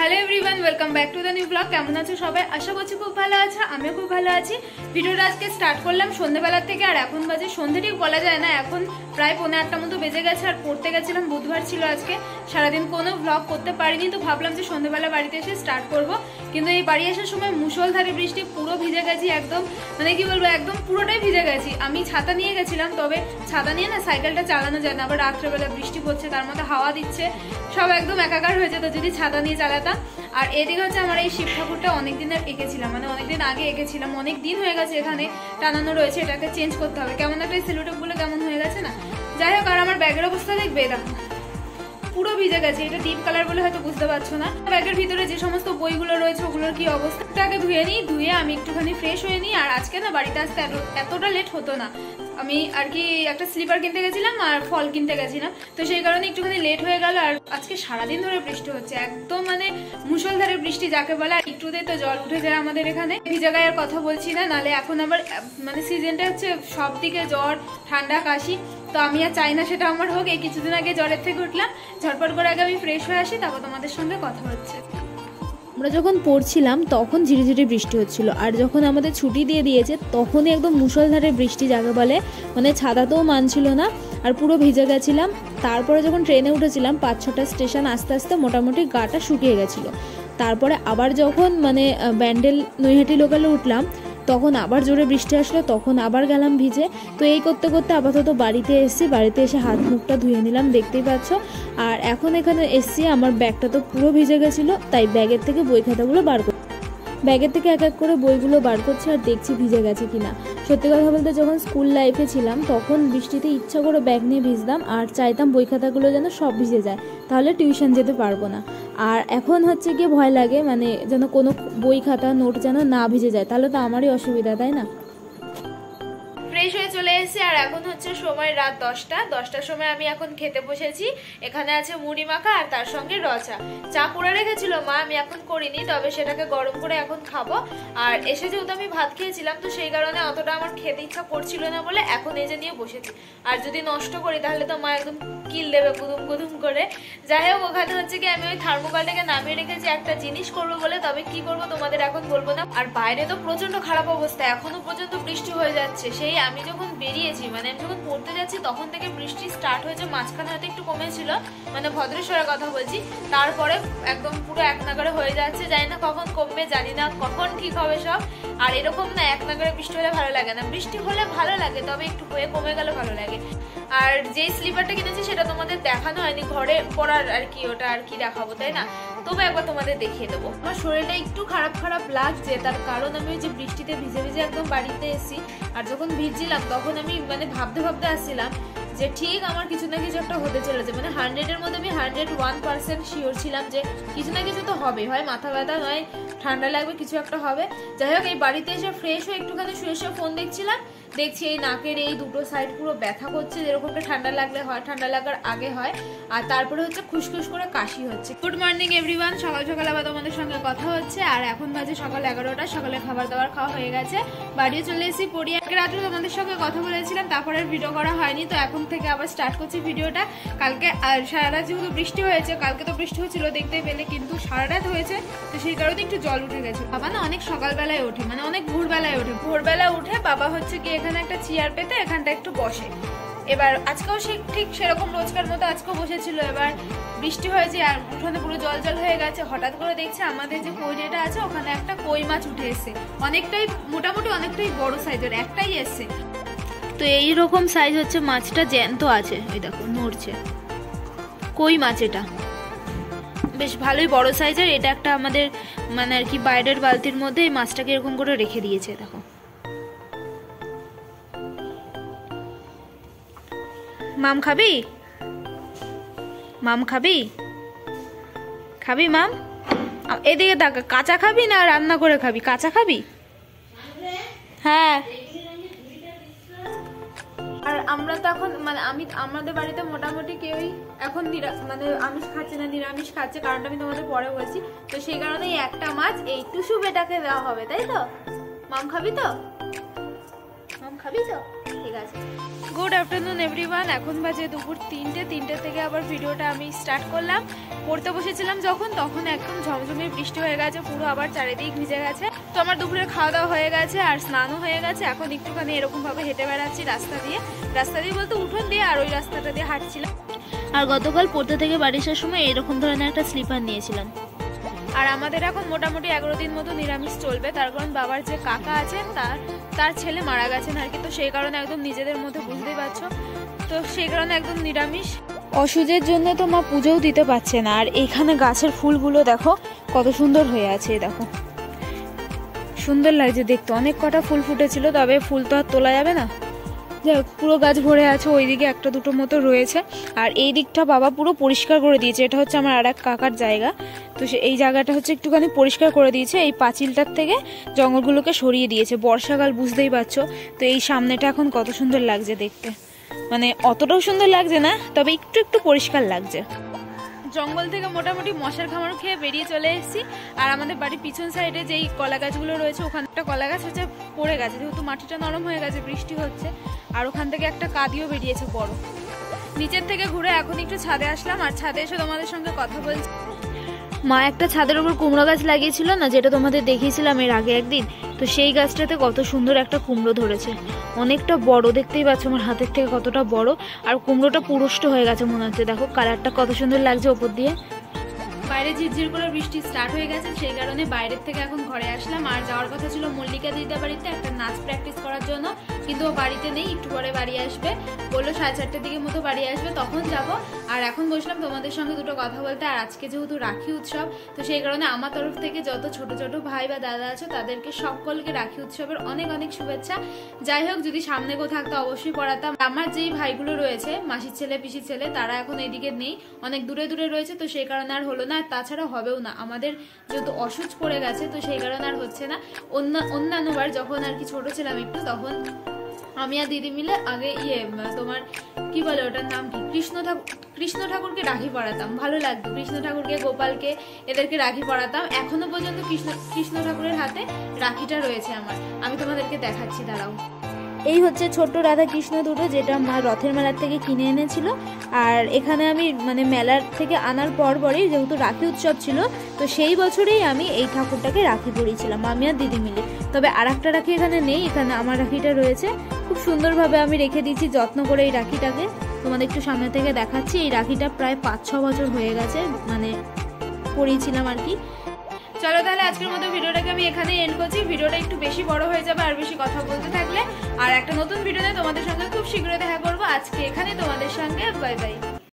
Hello everyone, welcome back to the new blog. কেমন আছো সবাই? আশা করছি খুব ভালো আছো, আমিও খুব ভালো আছি। ভিডিওটা আজকে স্টার্ট করলাম সন্ধ্যেবেলার থেকে, আর এখন বাজে সন্ধ্যে ঠিক বলা যায় না, এখন প্রায় 8:45 মতো বেজে গেছে। আর পড়তে গেছিলাম, বুধবার ছিল আজকে, সারাদিন কোনো ব্লগ করতে পারিনি, তো ভাবলাম যে সন্ধ্যেবেলা বাড়িতে এসে স্টার্ট করব। কিন্তু এই বাড়ি আসার সময় মুষলধারে বৃষ্টি, পুরো ভিজে গেছি একদম, মানে কি বলবো, একদম পুরোটাই ভিজে গেছি। আমি ছাতা নিয়ে গেছিলাম, তবে ছাতা নিয়ে না সাইকেলটা চালানো যায় না, আবার রাত্রেবেলা বৃষ্টি পড়ছে, তার মধ্যে হাওয়া দিচ্ছে, সব একদম একাকার হয়ে যেত যদি ছাতা নিয়ে চালাতাম। আর এদিকে হচ্ছে আমার এই শিব ঠাকুরটা অনেকদিনের এঁকেছিলাম, মানে অনেকদিন আগে এঁকেছিলাম, অনেক দিন হয়ে গেছে এখানে টানানো রয়েছে, এটাকে চেঞ্জ করতে হবে। কেমন একটা সেলোটেপ গুলো কেমন হয়ে গেছে না। যাই হোক, আর আমার ব্যাগের অবস্থা দেখবে, দেখো পুরো ভিজে গেছে। এটা ডিপ কালার বলে হয়তো বুঝতে পারছো না। ব্যাগের ভিতরে যে সমস্ত বইগুলো রয়েছে ওগুলোর কি অবস্থাটাকে ধুয়ে নিই, ধুয়ে আমি একটুখানি ফ্রেশ হয়ে নিই। আর আজকে না বাড়িতে আসতে এতটা লেট হতো না, আমি আর কি একটা স্লিপার কিনতে গেছিলাম আর ফল কিনতে গেছিলাম, তো সেই কারণে একটুখানি লেট হয়ে গেল। আর আজকে সারাদিন ধরে বৃষ্টি হচ্ছে, একদম মানে মুষলধারে বৃষ্টি যাকে বলে। আর একটুতে তো জল উঠে যায় আমাদের এখানে। ভিজে গায়ে আর কথা বলছি না, নালে এখন আবার মানে সিজনটা হচ্ছে সব দিকে জ্বর, ঠান্ডা, কাশি, তো আমি আর চাই না সেটা আমার হোক। এই কিছুদিন আগে জ্বরের থেকে উঠলাম, ঝটপট করে আগে আমি ফ্রেশ হয়ে আসি, তারপর তোমাদের সঙ্গে কথা হচ্ছে। আমরা যখন পড়ছিলাম তখন ঝিরিঝিরি বৃষ্টি হচ্ছিল, আর যখন আমাদের ছুটি দিয়ে দিয়েছে তখনই একদম মুষলধারে বৃষ্টি যাকে বলে, মানে ছাতাতেও মানছিল না, আর পুরো ভিজে গেছিলাম। তারপরে যখন ট্রেনে উঠেছিলাম 5-6টা স্টেশন আস্তে আস্তে মোটামুটি গাটা শুকিয়ে গেছিলো। তারপরে আবার যখন মানে ব্যান্ডেল নৈহাটি লোকালে উঠলাম তখন আবার জোরে বৃষ্টি আসলো, তখন আবার গেলাম ভিজে। তো এই করতে করতে আপাতত বাড়িতে এসেছি, বাড়িতে এসে হাত মুখটা ধুয়ে নিলাম, দেখতেই পাচ্ছ। আর এখন এখানে এসছি, আমার ব্যাগটা তো পুরো ভিজে গেছিলো, তাই ব্যাগের থেকে বই খাতাগুলো ব্যাগের থেকে এক এক করে বইগুলো বার করছি আর দেখছি ভিজে গেছে কিনা। সত্যি কথা বলতে যখন স্কুল লাইফে ছিলাম তখন বৃষ্টিতে ইচ্ছা করে ব্যাগ নিয়ে ভিজতাম, আর চাইতাম বই খাতাগুলো যেন সব ভিজে যায়, তাহলে টিউশন যেতে পারবো না। আর এখন হচ্ছে গিয়ে ভয় লাগে, মানে যেন কোনো বই খাতা নোট যেন না ভিজে যায়, তাহলে তো আমারই অসুবিধা, তাই না? ফ্রেশ হয়ে চলে এসেছি, আর এখন হচ্ছে সময় রাত 10টার সময় আমি এখন খেতে বসেছি। এখানে আছে মুড়ি মাখা আর তার সঙ্গে রচা। চা করে রেখেছিল মা, আমি এখন করিনি, তবে সেটাকে গরম করে এখন খাবো। আর এসে যেহেতু আমি ভাত খেয়েছিলাম, তো সেই কারণে অতটা আমার খেতে ইচ্ছা করছিল না বলে এখন এই যে নিয়ে বসেছি। আর যদি নষ্ট করি তাহলে তো মা একদম কিল দেবে গুদুম গুদুম করে। যাই হোক, ওখানে হচ্ছে কি আমি ওই থার্মোকলটাকে নামিয়ে রেখেছি একটা জিনিস করবো বলে, তবে কি করবো তোমাদের এখন বলবো না। আর বাইরে তো প্রচন্ড খারাপ অবস্থা, এখনো পর্যন্ত বৃষ্টি হয়ে যাচ্ছে। সেই আমি যখন বেরিয়েছি, মানে আমি যখন পড়তে যাচ্ছি তখন থেকে বৃষ্টি স্টার্ট হয়েছে, মাঝখানে হয়তো একটু কমেছিল, মানে ভদ্রেশ্বরের কথা বলছি, তারপরে একদম পুরো এক নাগারে হয়ে যাচ্ছে। জানি না কখন কমবে, জানি না কখন ঠিক হবে সব। আর এরকম না, এক নাগারে বৃষ্টি হলে ভালো লাগে না, বৃষ্টি হলে ভালো লাগে, তবে একটু হয়ে কমে গেলে ভালো লাগে। আর যে স্লিপারটা কিনেছি সেটা তোমাদের দেখানো হয়নি, ঘরে পড়ার আর কি, ওটা আর কি দেখাবো, তাই না? তবে একবার তোমাদের দেখিয়ে দেবো। আমার শরীরটা একটু খারাপ খারাপ লাগছে, তার কারণ আমি ওই যে বৃষ্টিতে ভিজে ভিজে একদম বাড়িতে এসেছি। আর যখন ভিজছিলাম তখন আমি মানে ভাবতে ভাবতে আসছিলাম যে ঠিক আমার কিছু না কিছু একটা হতে চলেছে, মানে 100-এর মধ্যে আমি 101% শিওর ছিলাম যে কিছু না কিছু তো হবে, হয় মাথা ব্যথা, নয় ঠান্ডা লাগবে, কিছু একটা হবে। যাই হোক, এই বাড়িতে এসে ফ্রেশ হয়ে একটুখানি শুয়ে শুয়ে ফোন দেখছিলাম, দেখছি এই নাকের এই দুটো সাইড পুরো ব্যথা করছে, যেরকমটা ঠান্ডা লাগলে হয়, ঠান্ডা লাগার আগে হয়। আর তারপরে হচ্ছে খুশখুশ করে কাশি হচ্ছে। গুড মর্নিং এভরিওয়ান, সকাল সকাল আবার তোমাদের সঙ্গে কথা হচ্ছে। আর এখন বাজে সকাল 11টা, সকালে খাবার দাবার খাওয়া হয়ে গেছে, বাড়িও চলে এসেছি। পড়িয়ে রাত্রে তোমাদের সঙ্গে কথা বলেছিলাম, তারপরে ভিডিও করা হয়নি, তো এখন থেকে আবার স্টার্ট করছি ভিডিওটা। কালকে সারা রাত যেহেতু বৃষ্টি হয়েছে, কালকে তো বৃষ্টি হচ্ছিল দেখতে পেলে, কিন্তু সারা রাত হয়েছে, তো সেই কারণে একটু জল উঠে গেছে। বাবা না অনেক সকালবেলায় ওঠে, মানে অনেক ভোরবেলায় ওঠে। ভোরবেলা উঠে বাবা হচ্ছে কি এখানে একটা চেয়ার পেতে এখানটা একটু বসে। এবার আজকেও সে ঠিক সেরকম রোজকার মতো আজকেও বসেছিল। এবার বৃষ্টি হয়েছে আর উঠোনে পুরো জল জল হয়ে গেছে। হঠাৎ করে দেখছে আমাদের যে কইটা আছে ওখানে একটা কই মাছ উঠে এসে, অনেকটাই মোটামুটি অনেকটাই বড় সাইজের, একটাই এসছে। তো এইরকম সাইজ হচ্ছে মাছটা, জ্যান্ত আছে, ওই দেখো নড়ছে, কই মাছ। এটা বেশ ভালোই বড় সাইজের। এটা একটা আমাদের মানে আর কি বাইরের বালতির মধ্যে এই মাছটাকে এরকম করে রেখে দিয়েছে, দেখো। মাম খাবি? মাম খাবি? খাবি মাম? এদিকে তাকা, কাঁচা খাবি না রান্না করে খাবি? কাঁচা খাবি? হ্যাঁ। আর আমরা তো এখন মানে আমাদের বাড়িতে মোটামুটি কেউই এখন মানে আমিষ খাচ্ছে না, নিরামিষ খাচ্ছে, কারণটা আমি তোমাদের পরে বলছি। তো সেই কারণে একটা মাছ এই টুসু বেটাকে দেওয়া হবে, তাই তো? মাম খাবি তো? মাম খাবি তো? ঠিক আছে। গুড আফটারনুন এভরিওয়ান, এখন বাজে দুপুর 3টে থেকে আবার ভিডিওটা আমি স্টার্ট করলাম। পড়তে বসেছিলাম যখন, তখন একদম ঝমঝমে বৃষ্টি হয়ে গেছে, পুরো আবার চারিদিক ভিজে গেছে। তো আমার দুপুরে খাওয়া দাওয়া হয়ে গেছে আর স্নানও হয়ে গেছে। এখন একটুখানি এরকমভাবে হেঁটে বেড়াচ্ছি রাস্তা দিয়ে বলতে উঠোন দিয়ে, আর ওই রাস্তাটা দিয়ে হাঁটছিলাম। আর গতকাল পড়তে থেকে বাড়ি আসার সময় এরকম ধরনের একটা স্লিপার নিয়েছিলাম। আর আমাদের এখন মোটামুটি 11 দিন মতো নিরামিষ চলবে, তার কারণ বাবার যে কাকা আছেন তার ছেলে মারা গেছেন আর কি। তো সেই কারণে একদম নিজেদের মধ্যে বুঝতেই পারছো, তো সেই কারণে একদম নিরামিষ। অসুজের জন্য তো মা পুজোও দিতে পারছে না। আর এইখানে গাছের ফুলগুলো দেখো কত সুন্দর হয়ে আছে, দেখো সুন্দর লাগছে দেখতে। অনেক কটা ফুল ফুটেছিল, তবে ফুল তো আর তোলা যাবে না। যাই হোক, পুরো গাছ ভরে আছে, ওইদিকে একটা দুটো মতো রয়েছে। আর এই দিকটা বাবা পুরো পরিষ্কার করে দিয়েছে। এটা হচ্ছে আমার আর এক কাকার জায়গা, তো এই জায়গাটা হচ্ছে একটুখানি পরিষ্কার করে দিয়েছে। এই পাঁচিলটার থেকে জঙ্গলগুলোকে সরিয়ে দিয়েছে। বর্ষাকাল বুঝতেই পারছো, তো এই সামনেটা এখন কত সুন্দর লাগছে দেখতে। মানে অতটাও সুন্দর লাগছে না, তবে একটু একটু পরিষ্কার লাগছে। জঙ্গল থেকে মোটামুটি মশার খামারও খেয়ে বেরিয়ে চলে এসেছি। আর আমাদের বাড়ির পিছন সাইডে যেই কলা গাছগুলো রয়েছে, ওখানে একটা কলা গাছ হচ্ছে পড়ে গেছে, যেহেতু মাটিটা নরম হয়ে গেছে, বৃষ্টি হচ্ছে। আর ওখান থেকে একটা কাঁদিও বেরিয়েছে বড়। নিচের থেকে ঘুরে এখন একটু ছাদে আসলাম, আর ছাদে এসে তোমাদের সঙ্গে কথা বলছি। মা একটা ছাদের উপর কুমড়ো গাছ লাগিয়েছিল না, যেটা তোমাদের দেখিয়েছিলাম এর আগে একদিন। তো সেই গাছটাতে কত সুন্দর একটা কুমড়ো ধরেছে, অনেকটা বড়, দেখতেই পাচ্ছ আমার হাতের থেকে কতটা বড়। আর কুমড়োটা পুরষ্ট হয়ে গেছে মনে হচ্ছে, দেখো কালারটা কত সুন্দর লাগছে ওপর দিয়ে। বাইরে ঝিরঝির করে বৃষ্টি স্টার্ট হয়ে গেছে, সেই কারণে বাইরের থেকে এখন ঘরে আসলাম। আর যাওয়ার কথা ছিল মল্লিকা দিদির বাড়িতে একটা নাচ প্র্যাকটিস করার জন্য, কিন্তু ও বাড়িতে নেই, একটু পরে বাড়ি আসবে, বললো 4:30টার দিকে মতো বাড়ি আসবে, তখন যাব। আর এখন বসলাম তোমাদের সঙ্গে দুটো কথা বলতে। আর আজকে যেহেতু রাখি উৎসব, তো সেই কারণে আমার তরফ থেকে যত ছোট ছোট ভাই বা দাদা আছে তাদেরকে সকলকে রাখি উৎসবের অনেক অনেক শুভেচ্ছা। যাই হোক, যদি সামনে কেউ থাকতো অবশ্যই পড়াতাম। আমার যেই ভাইগুলো রয়েছে, মাসির ছেলে পিসির ছেলে, তারা এখন এইদিকে নেই, অনেক দূরে দূরে রয়েছে, তো সেই কারণে আর হলো না। আর তাছাড়া হবেও না, আমাদের যেহেতু অসুচ পড়ে গেছে, তো সেই কারণে আর হচ্ছে না। অন্যান্যবার যখন আর কি ছোট ছিলাম একটু, তখন আমি আর দিদি মিলে আগে তোমার কি বলে ওটার নাম কি, কৃষ্ণ ঠাকুরকে রাখি পড়াতাম, ভালো লাগতো। কৃষ্ণ ঠাকুরকে, গোপালকে, এদেরকে রাখি পড়াতাম। এখনো পর্যন্ত কৃষ্ণ ঠাকুরের হাতে রাখিটা রয়েছে আমার, আমি তোমাদেরকে দেখাচ্ছি, দাঁড়াও। এই হচ্ছে ছোট্ট রাধা কৃষ্ণ দুটো, যেটা মা রথের মেলার থেকে কিনে এনেছিল। আর এখানে আমি মানে মেলার থেকে আনার পরই, যেহেতু রাখি উৎসব ছিল, তো সেই বছরেই আমি এই ঠাকুরটাকে রাখি পরিয়েছিলাম আমি আর দিদি মিলে। তবে আর একটা রাখি এখানে নেই, এখানে আমার রাখিটা রয়েছে। খুব সুন্দরভাবে আমি রেখে দিয়েছি যত্ন করে এই রাখিটাকে। তোমাদের একটু সামনে থেকে দেখাচ্ছি। এই রাখিটা প্রায় 5-6 বছর হয়ে গেছে, মানে পরিয়েছিলাম আর কি। চলো তাহলে আজকের মতো ভিডিওটাকে আমি এখানে এন্ড করছি। ভিডিওটা একটু বেশি বড় হয়ে যাবে আর বেশি কথা বলতে থাকলে। আর একটা নতুন ভিডিওতে তোমাদের সঙ্গে খুব শীঘ্রই দেখা করবো। আজকে এখানে তোমাদের সঙ্গে বাই বাই।